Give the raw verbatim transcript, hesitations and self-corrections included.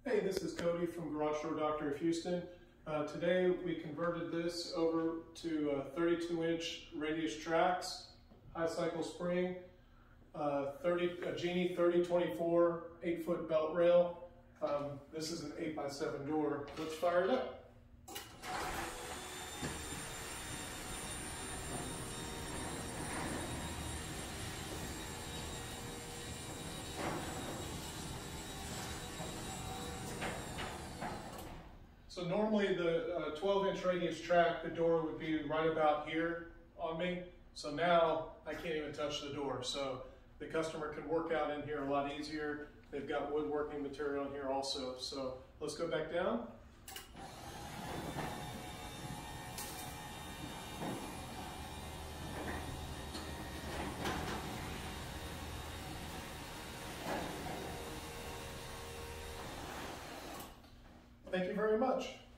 Hey, this is Cody from Garage Door Doctor of Houston. Uh, today we converted this over to uh, thirty-two inch radius tracks, high cycle spring, uh, thirty, a Genie thirty twenty-four eight foot belt rail. Um, this is an eight by seven door. Let's fire it up. So normally the uh, twelve inch radius track, the door would be right about here on me. So now I can't even touch the door. So the customer can work out in here a lot easier. They've got woodworking material in here also. So let's go back down. Thank you very much.